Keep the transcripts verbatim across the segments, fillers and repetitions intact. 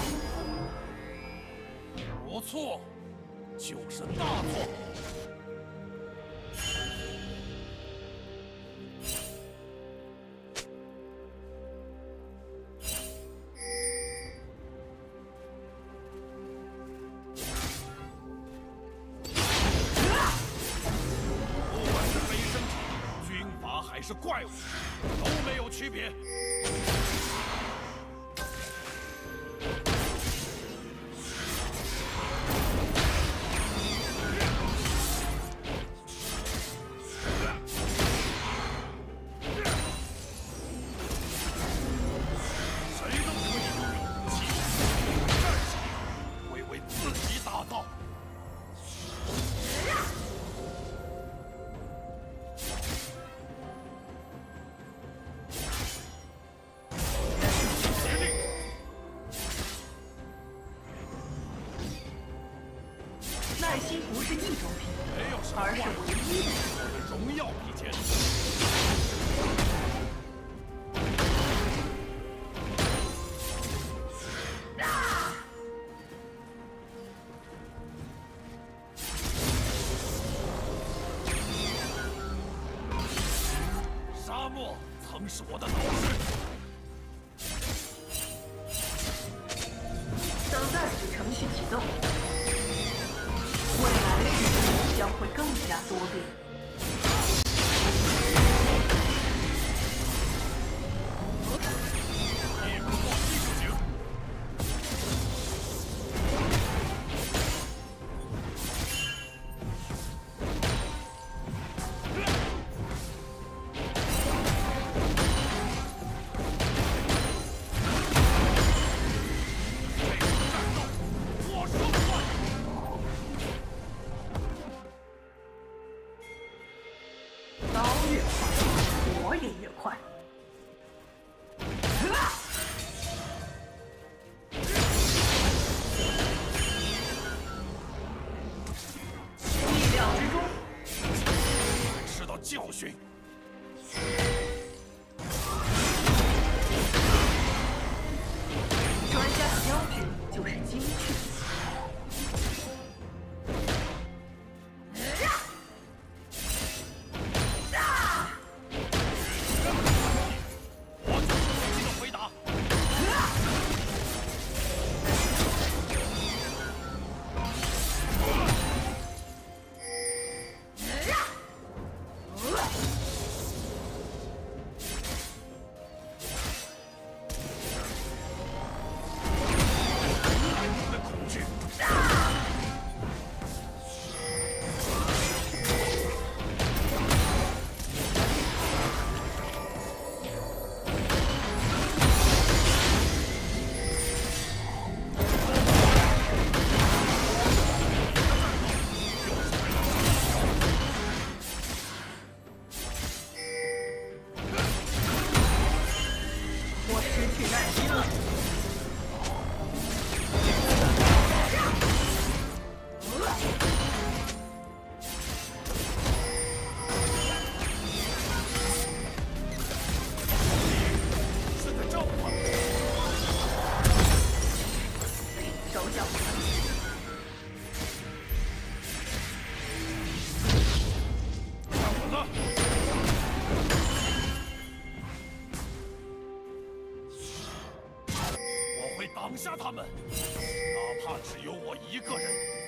不错，就是大错。不管是飞升体、军阀还是怪物，都没有区别。 耐心不是一种品德，而是唯一的。 荣耀比肩。沙漠曾是我的导师。 等待子程序启动。 未来的世界将会更加多变。 一鼓作气就行。这场战斗，我说了算。 刀越快，火也越快。意料之中。 吃到教训。 专家的标志就是精确。 挡下他们，哪怕只有我一个人。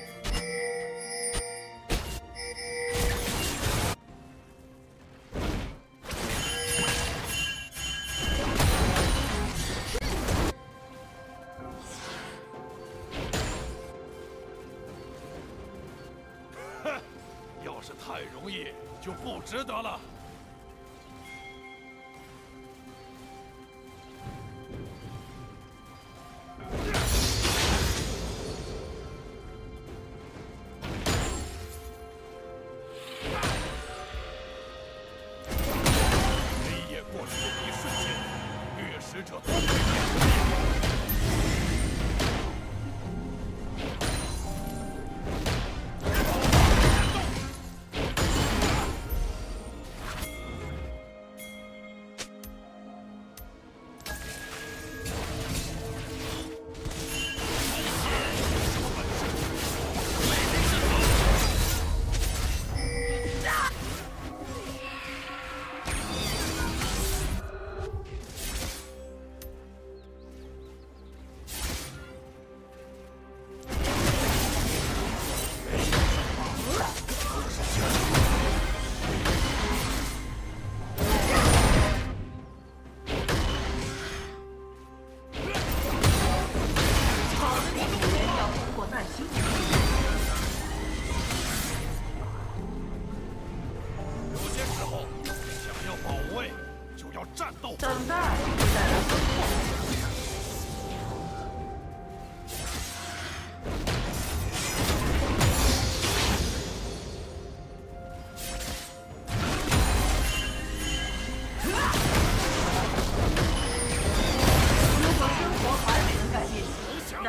哼，要是太容易，就不值得了。 使者都会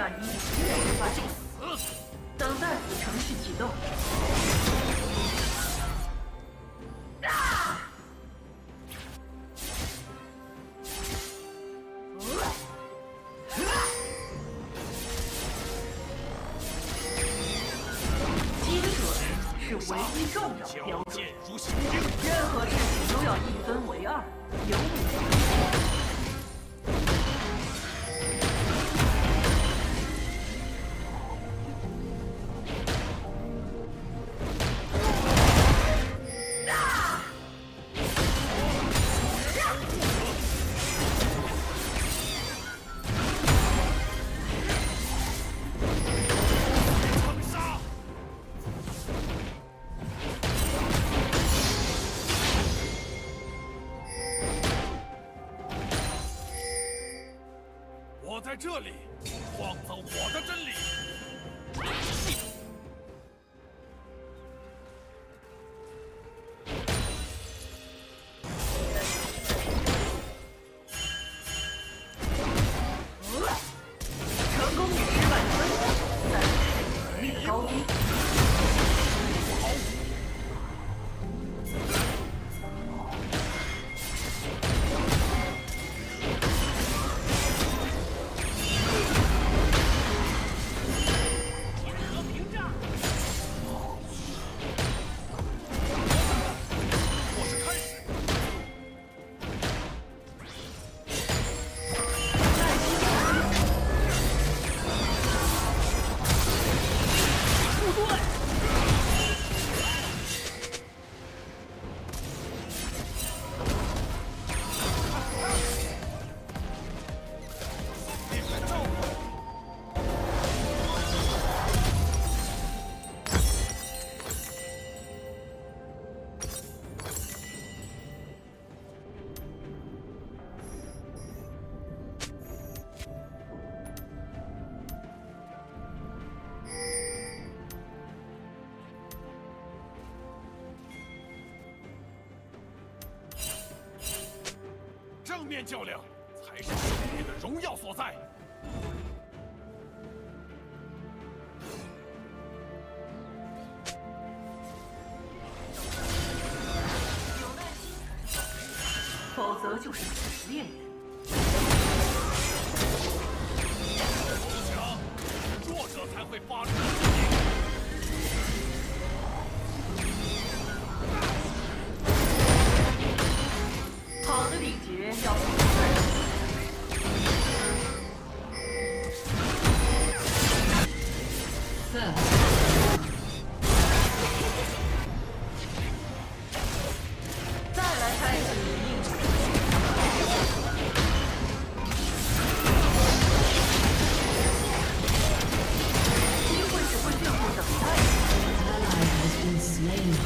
战一失败，等待子程序启动。啊！精准是唯一重要标准，任何事情都要一分为二，有理。 我在这里创造我的真理。 成功与失败分在实力高低。 正面较量才是胜利的荣耀所在。 否则就是死猎人。 投降，弱者才会发出。 好的礼节要不断。再来开始应付。机会只会眷顾等待。 Ally has been slain.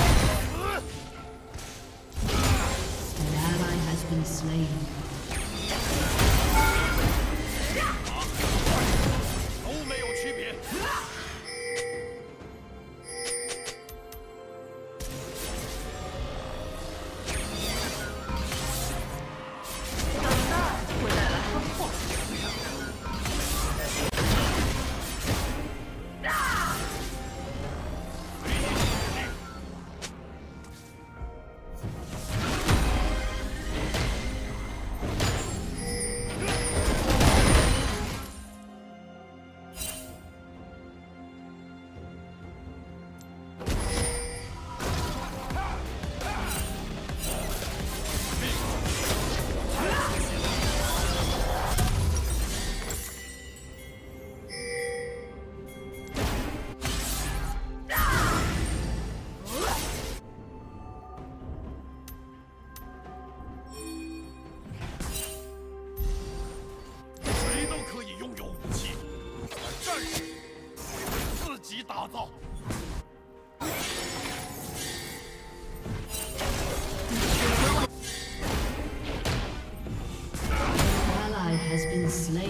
Ally has been slain. 都没有区别。 等待会带来丰厚的奖赏。啊！ 打造。 Ally has been slain.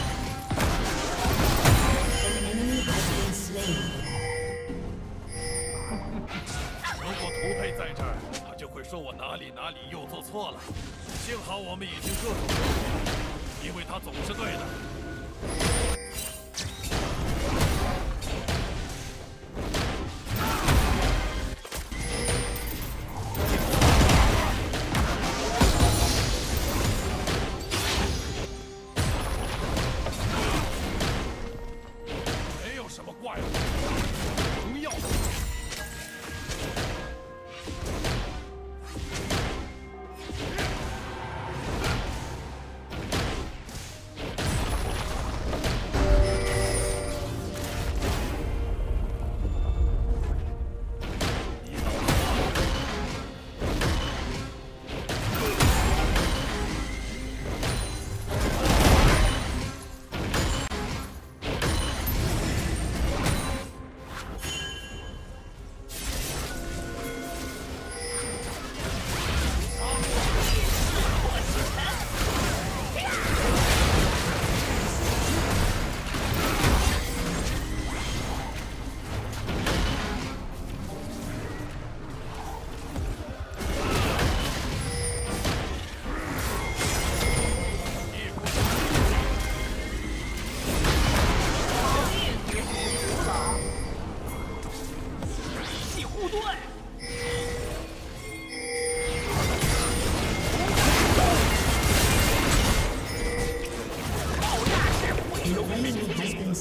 An enemy has been slain. 如果图佩在这儿，他就会说我哪里哪里又做错了。幸好我们已经各种，因为他总是对的。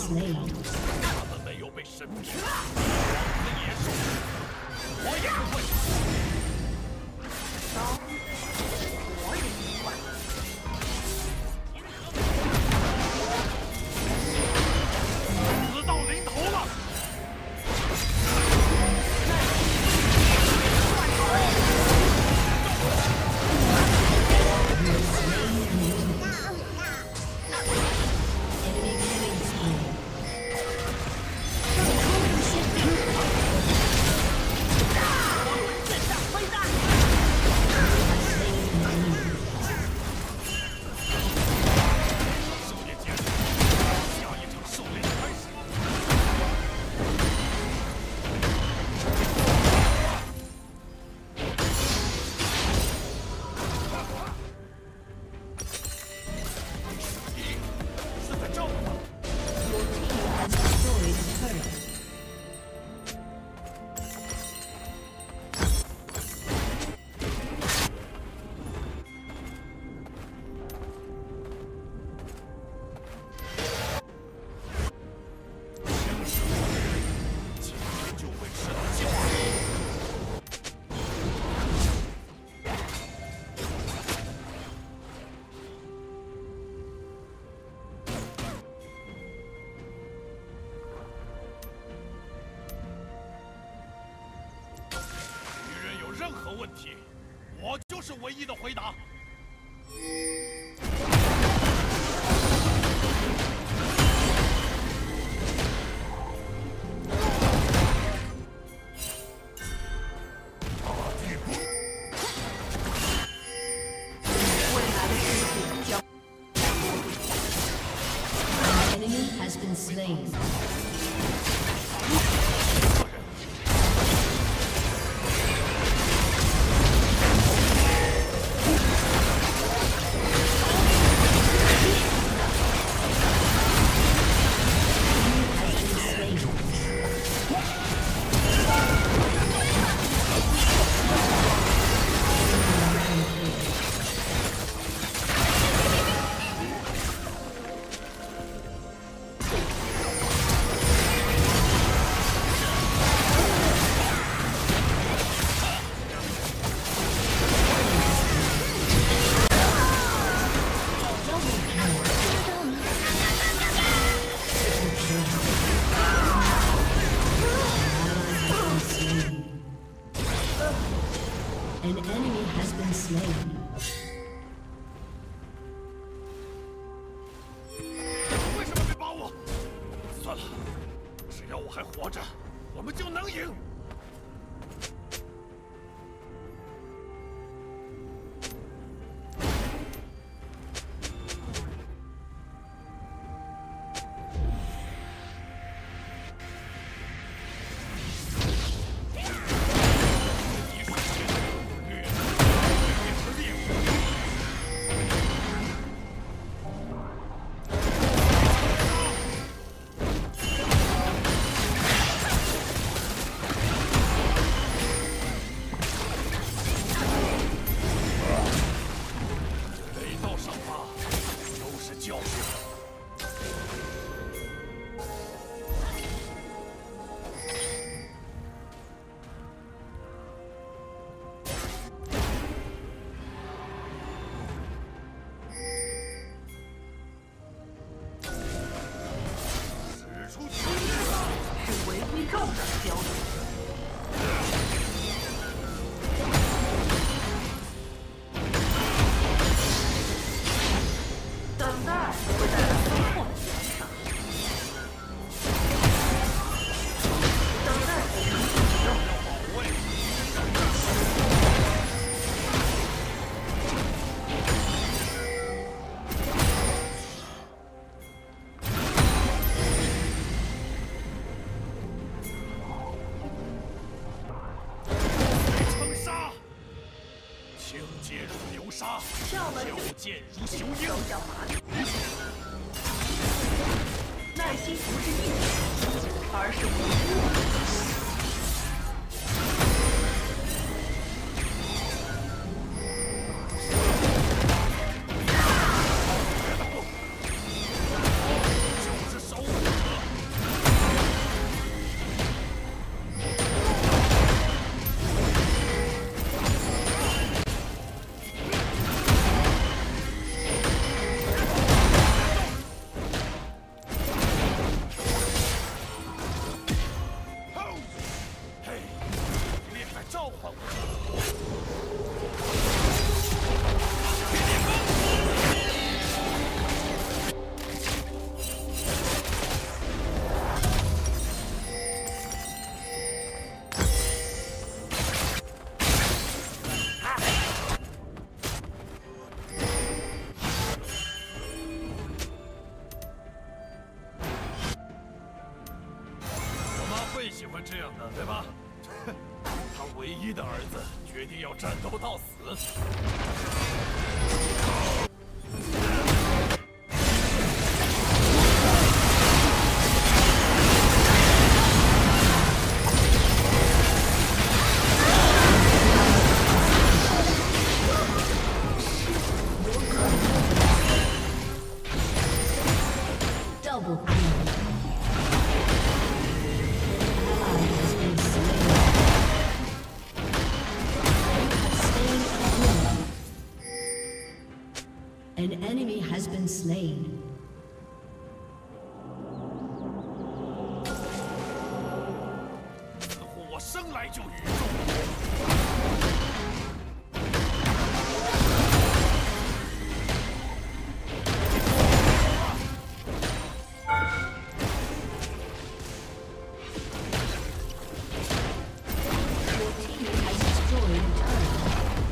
slain. 他们没有被神明王的野兽，我也不会。 刀，活人一块。 死到临头了。 任何问题，我就是唯一的回答。 未来的世界将。 An enemy has been slain. An enemy has been slain. 为什么没把我？算了，只要我还活着，我们就能赢。剑如雄鹰， 叫麻痹。耐心不是硬气，而是无辜。 就是守护者。 这样的，对吧？他唯一的儿子决定要战斗到死。 Double kill. An enemy has been slain. 似乎我生来就与众。 Your team has destroyed a turret.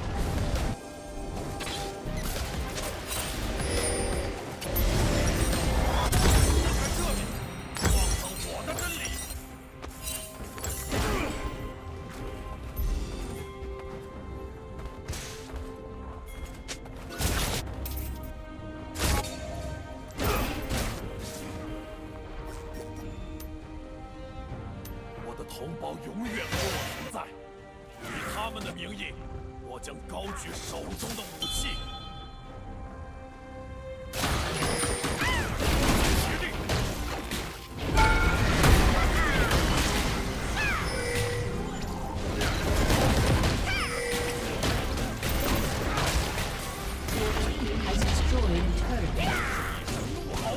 同胞永远和我同在，以他们的名义，我将高举手中的武器。决定！ Has destroyed a turret. 怒吼！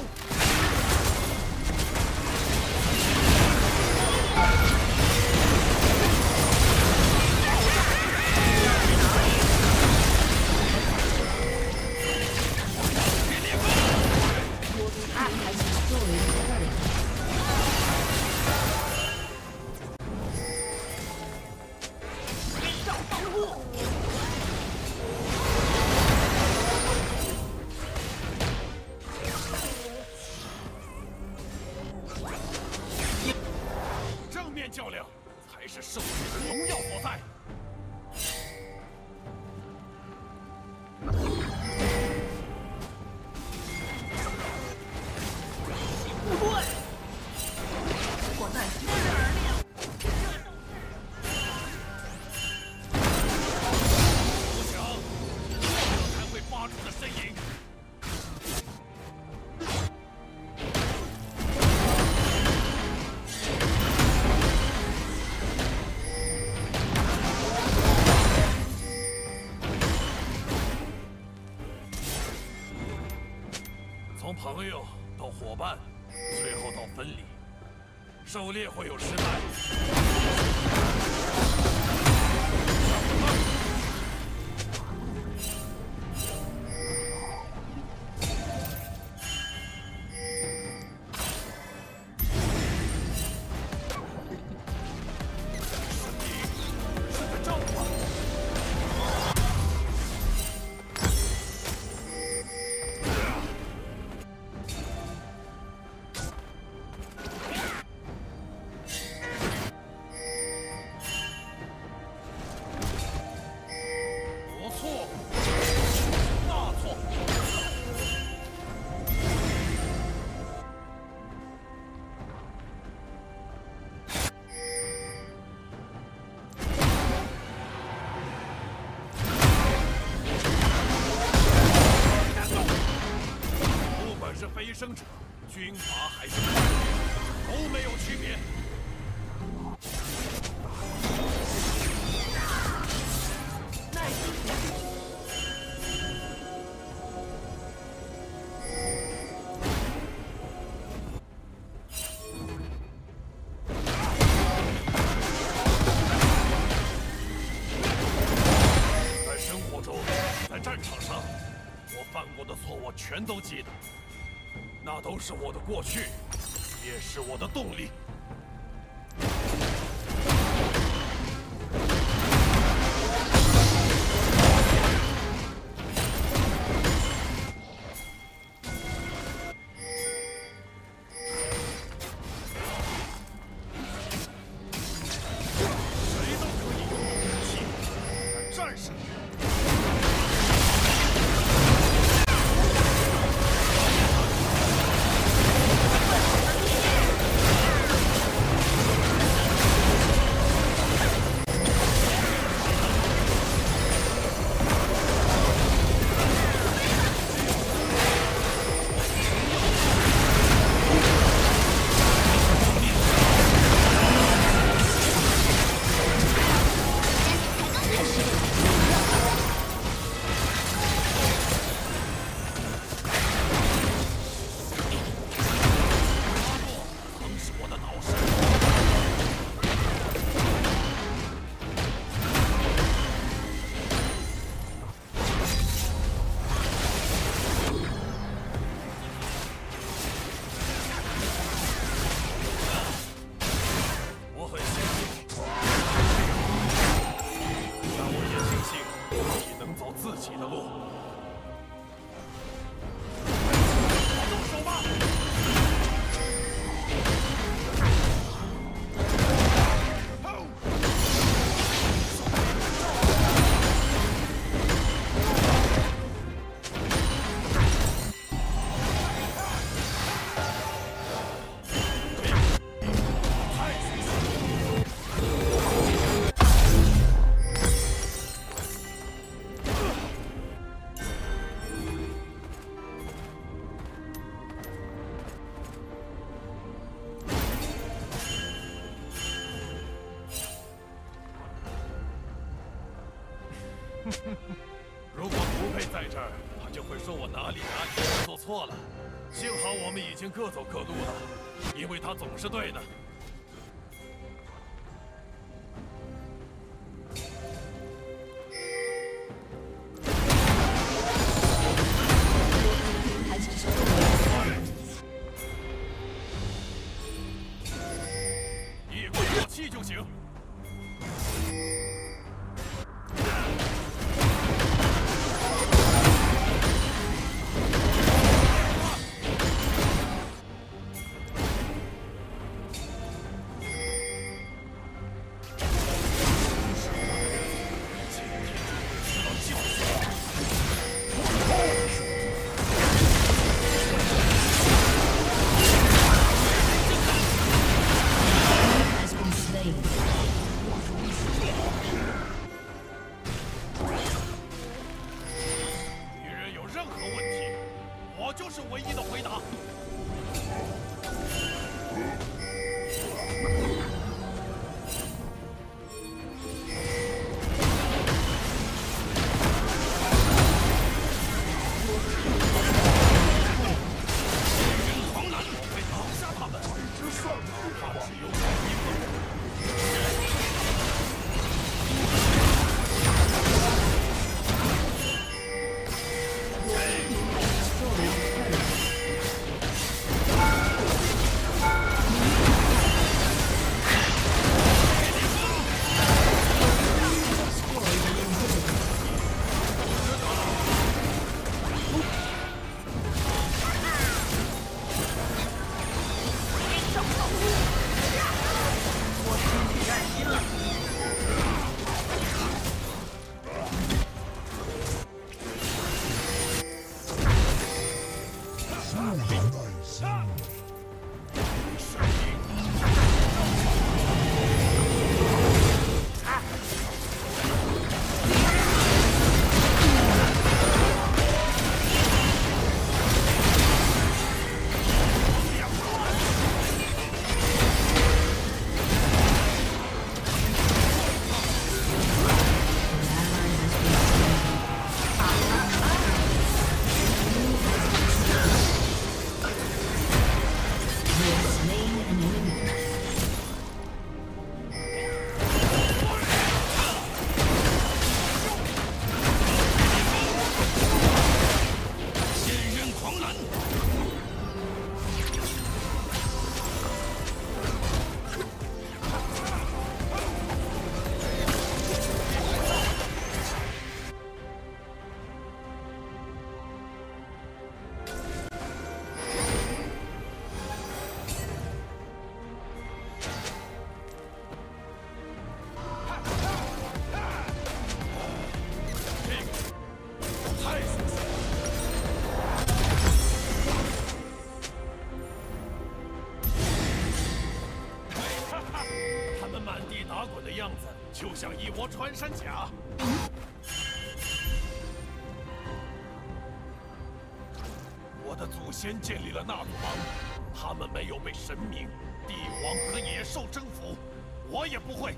正面较量才是胜利的荣耀所在。 不对，我在天而亮。 不想，这才会发出的呻吟。 从朋友到伙伴，最后到分离，狩猎会有失败。是你，是个丈夫。 错，大错！不管是飞升者、军阀还是都没有区别。 在生活中，在战场上，我犯过的错我全都记得，那都是我的过去，也是我的动力。 在如果不配在这儿，他就会说我哪里哪里做错了。幸好我们已经各走各路了，因为他总是对的。 就行。就是唯一的回答。人狂澜，我会挡下他们。就算哪怕只有一个人。 就像一窝穿山甲。我的祖先建立了那族王，他们没有被神明、帝王和野兽征服，我也不会。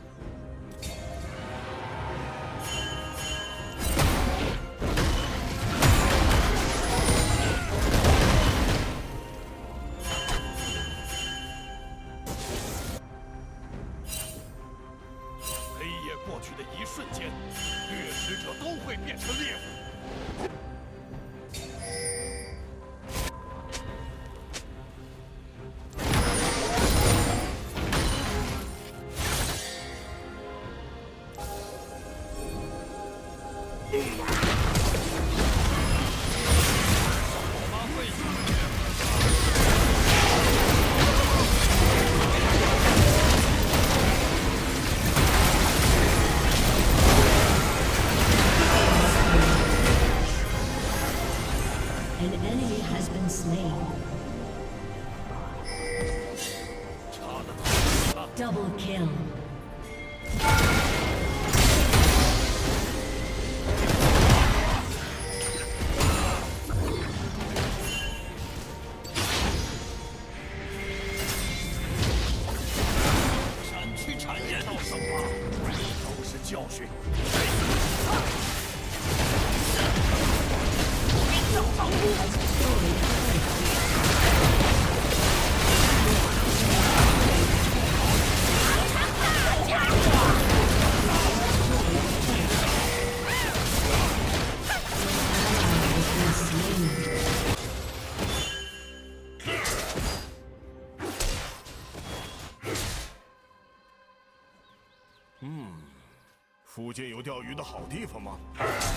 过去的一瞬间，掠食者都会变成猎物。 An enemy has been slain. Double kill. 斩去产业到升华，都是教训。 附近有钓鱼的好地方吗？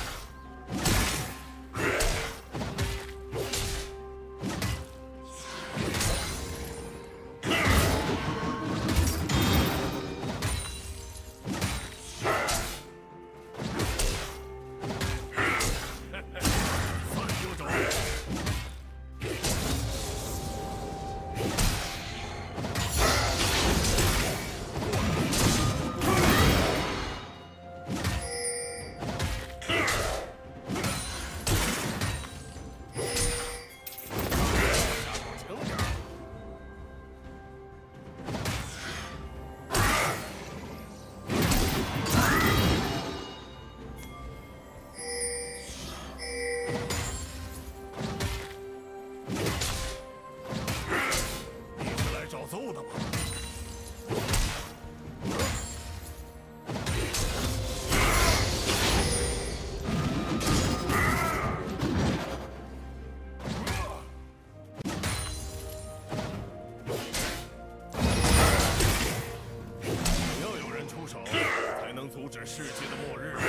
世界的末日。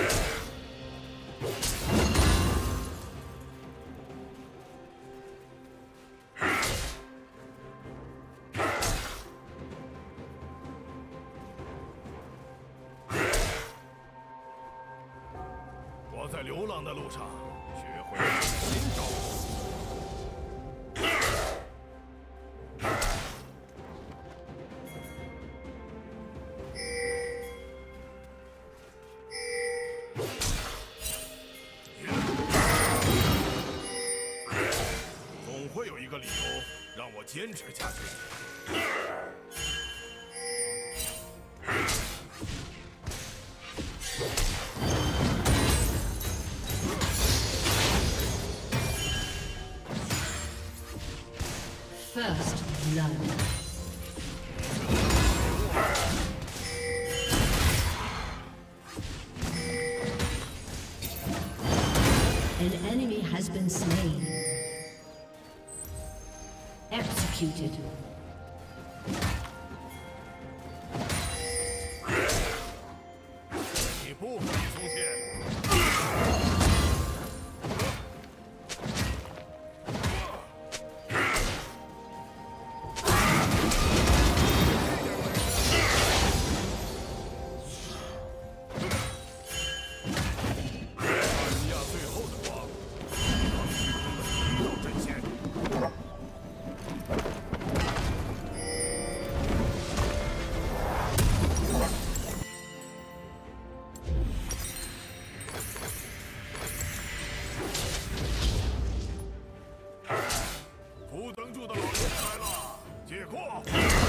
我在流浪的路上学会了新招数。 会有一个理由让我坚持下去。 First blood. An enemy has been slain. Executed. 你不可以松懈。西亚最后的光，当虚空的一道阵线。 不等住的老爷子来了，解惑！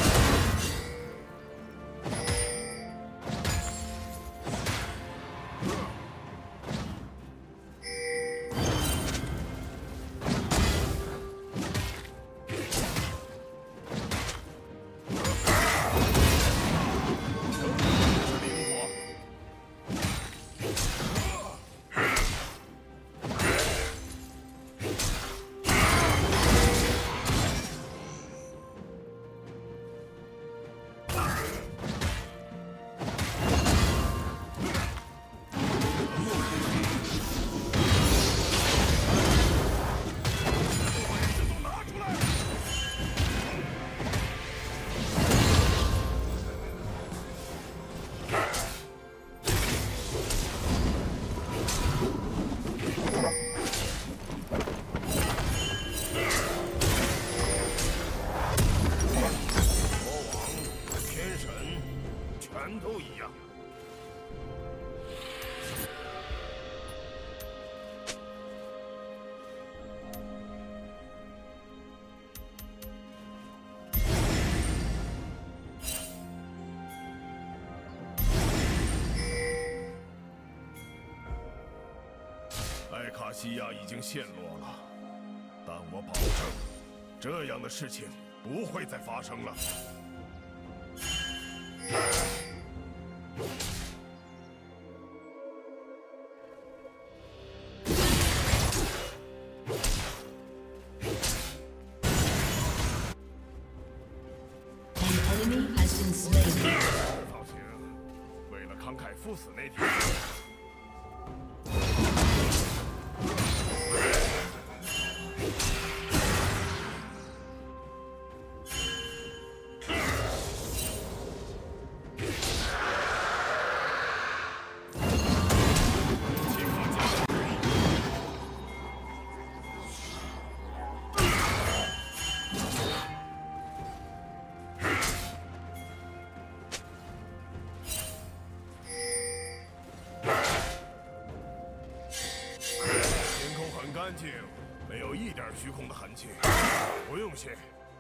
灵活。 全都一样。艾卡西亚已经陷落了， 这样的事情不会再发生了。放心，为了慷慨赴死那天。 干净，没有一点虚空的痕迹，不用谢。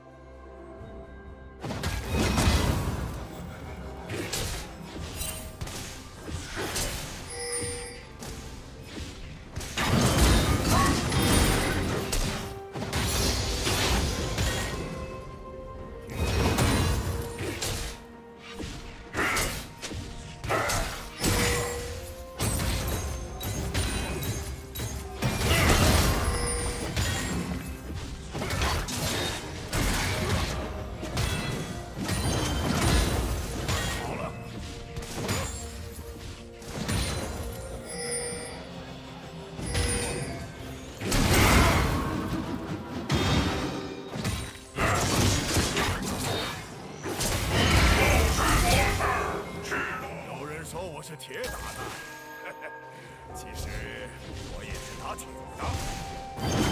是铁打的，其实我也是打挺的。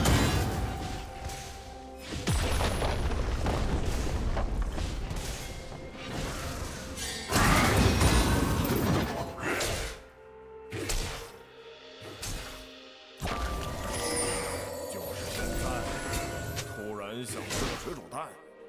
就是现在，突然想吃个水煮蛋。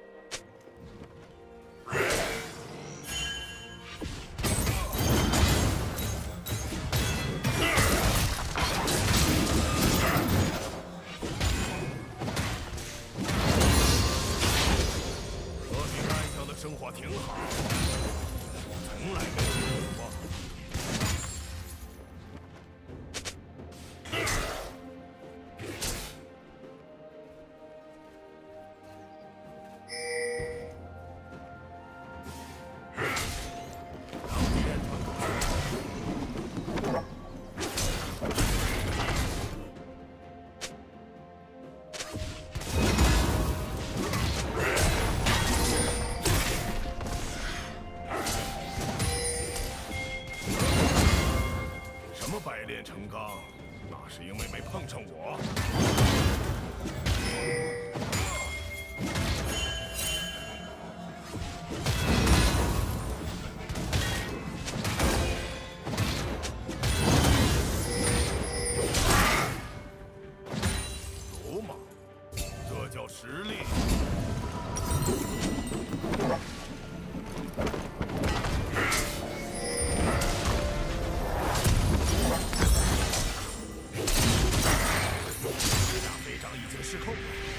生活挺好，从来没有过。百炼成钢，那是因为没碰上我。鲁莽，这叫实力。 失控了。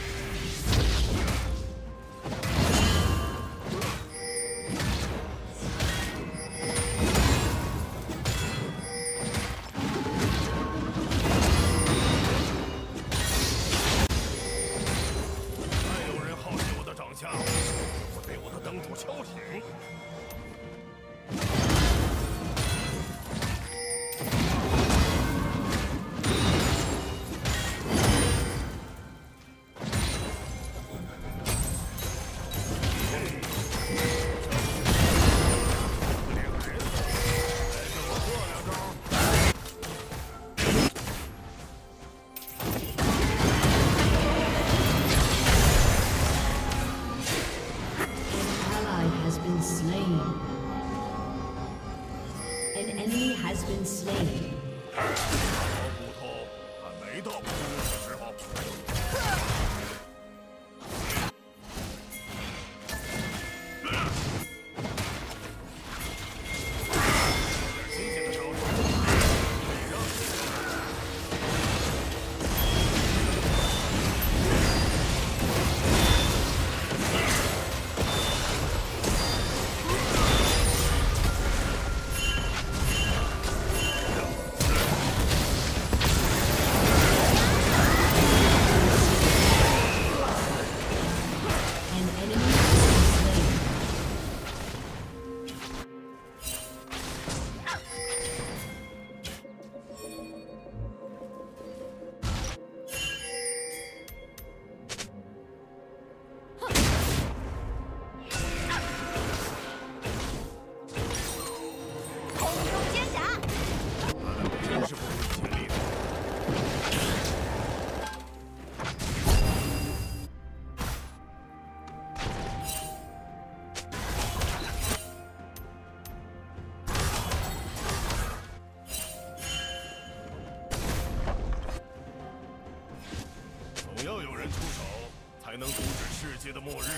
再有人好奇我的长相，我被我的灯主敲醒。 An enemy has been slain. 老骨头还没到哭的时候。新鲜的招数，礼让。 止世界的末日。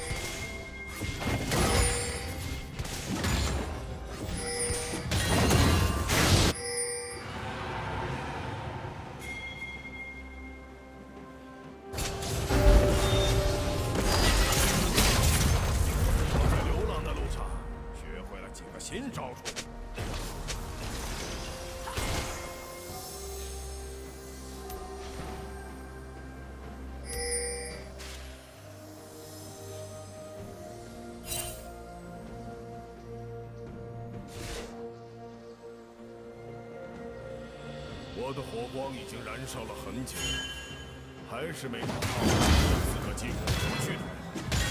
我在流浪的路上学会了几个新招数。 我的火光已经燃烧了很久，还是没找到四个进我过去的人。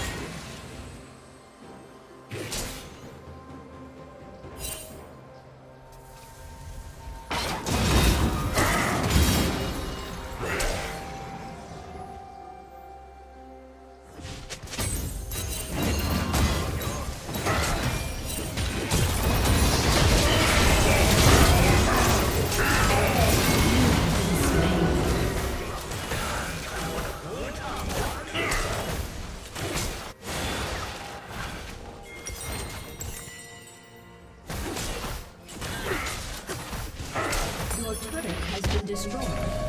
Your turret has been destroyed.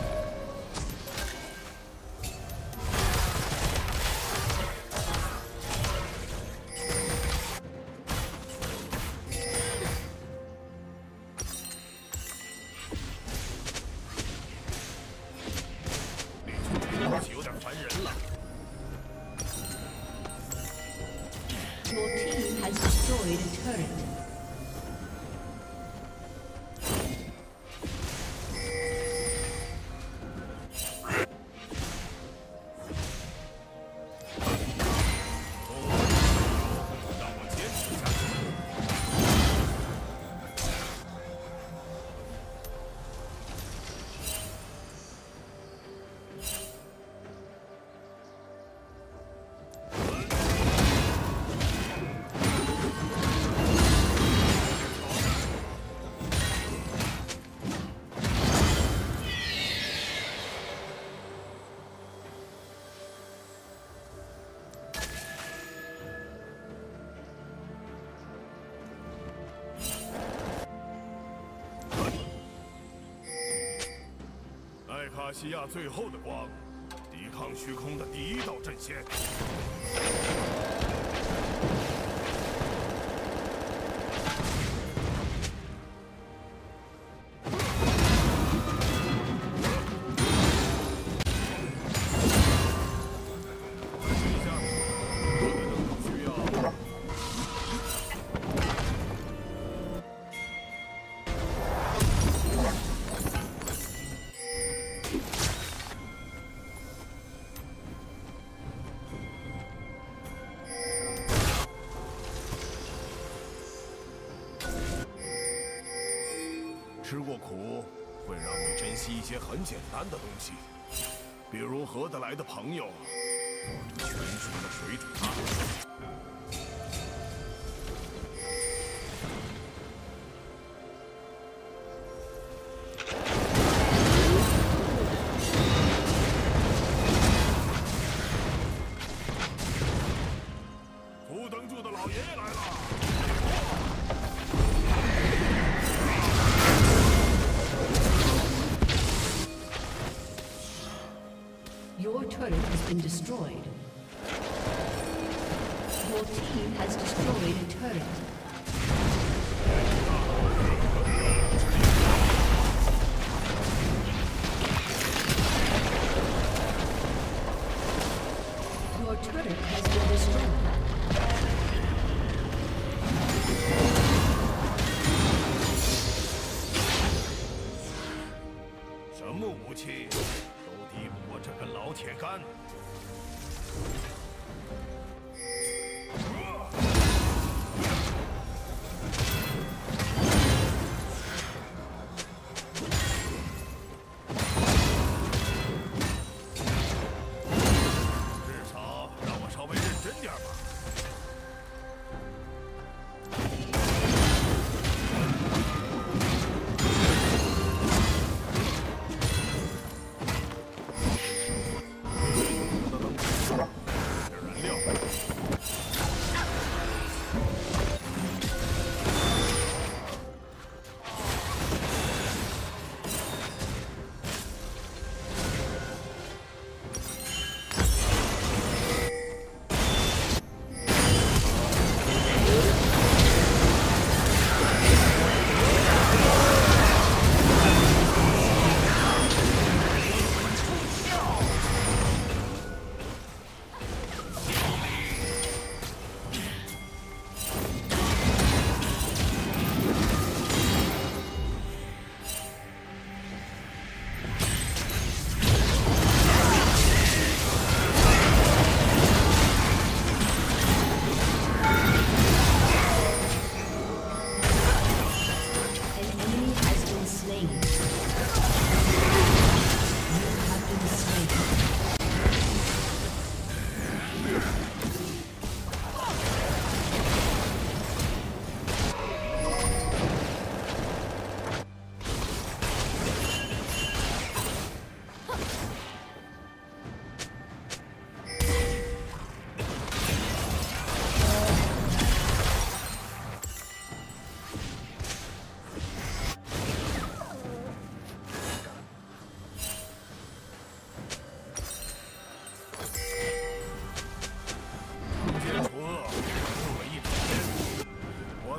Your team has destroyed a turret. 艾卡西亚最后的光，抵抗虚空的第一道阵线。吃过苦，会让你珍惜一些很简单的东西，比如合得来的朋友，或者全熟的水煮蛋。不等住的老爷爷来了。 Your turret has been destroyed. Your team has destroyed a turret. Your turret has been destroyed. 什么武器都敌不过这根老铁杆。至少让我稍微认真点吧。 我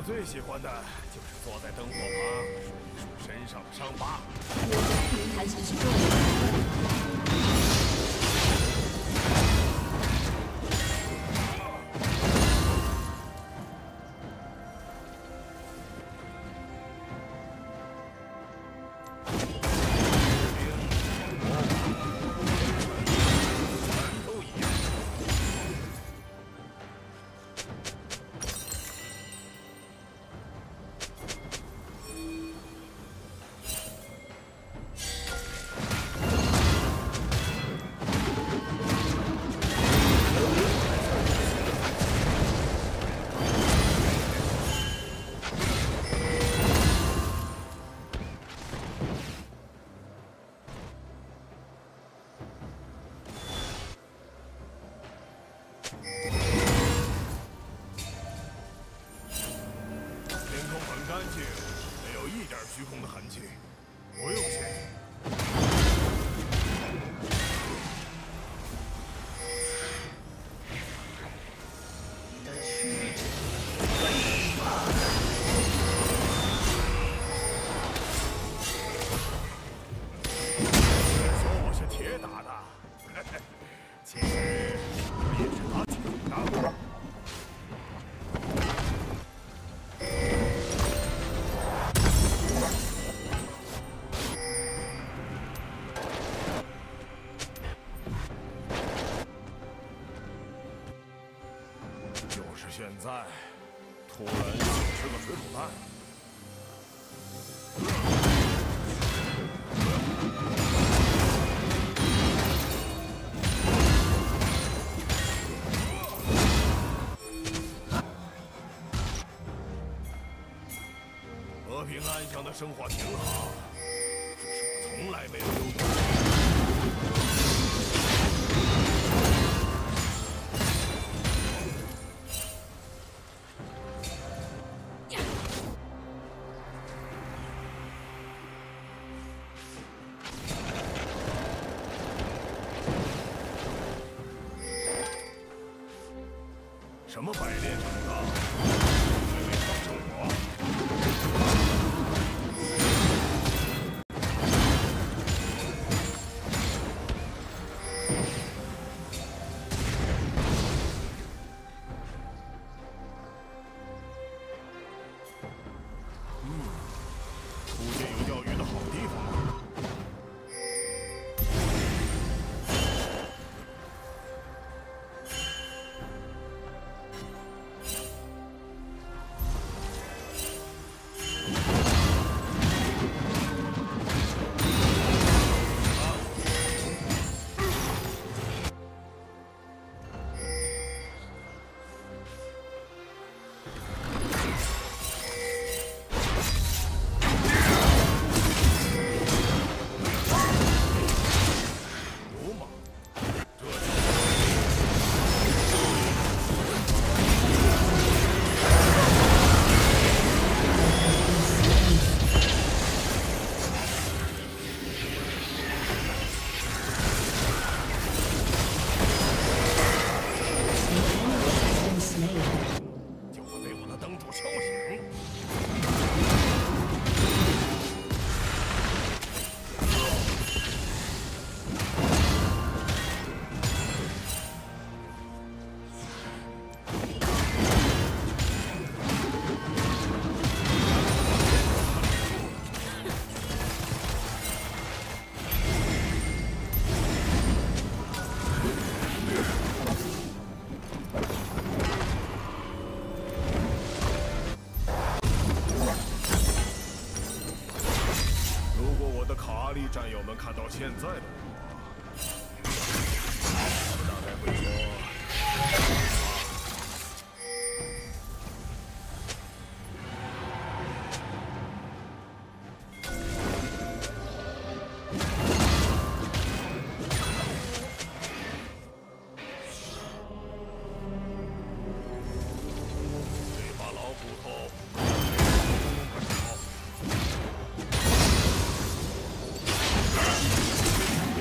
最喜欢的就是坐在灯火旁数一数身上的伤疤。 Your enemy has destroyed. 虚空的痕迹，不用谢。 你的躯体说我是铁打的，其实我也是拿铁打的。 现在突然想吃个水煮蛋，和平安详的生活挺好，只是我从来没有拥有过。 什么百炼成钢，却没当成我。嗯，附近有钓鱼的好地方吗？ 战友们看到现在的我，他们大概会说。 的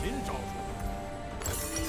新招数。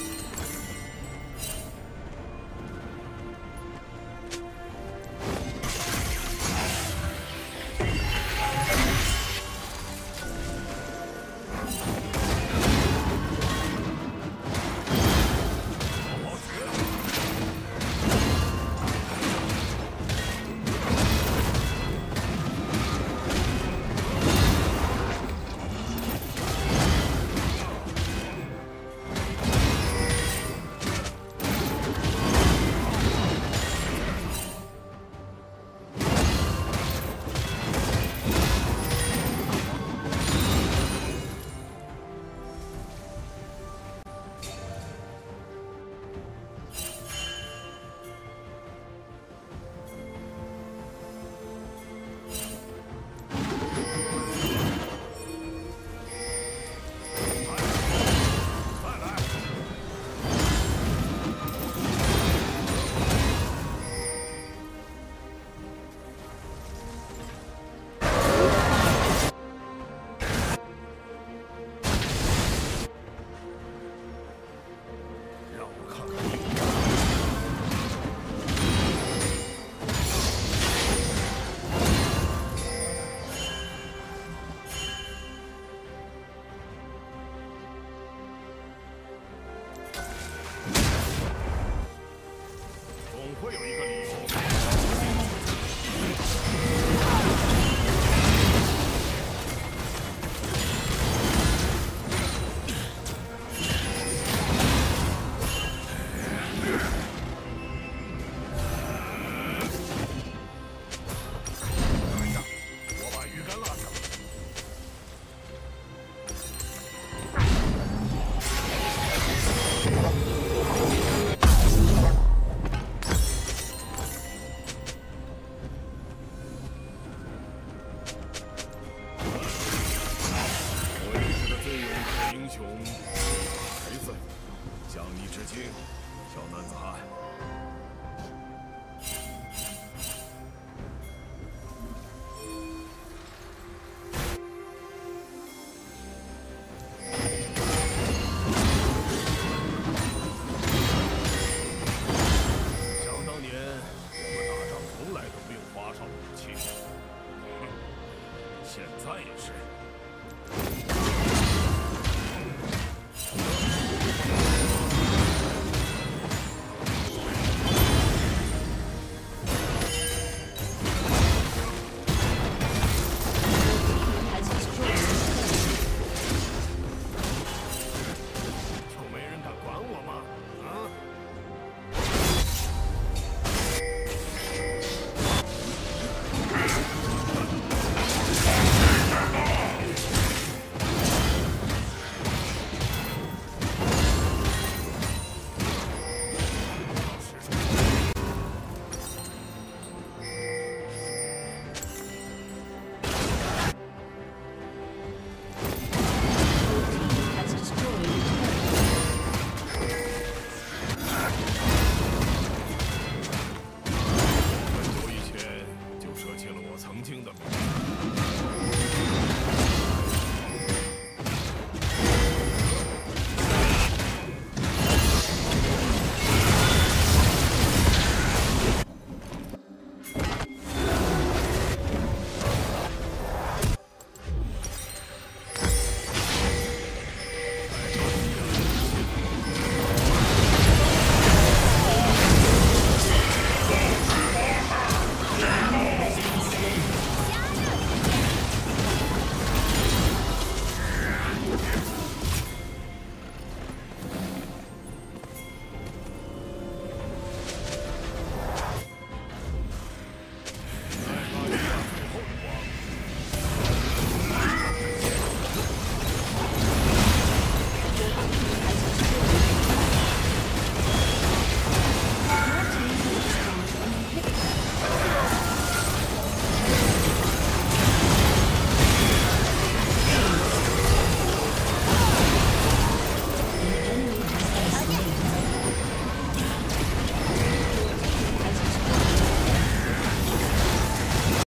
会有一个理由。等一下，我把鱼竿拉上。 英雄，孩子，向你致敬，小男子汉。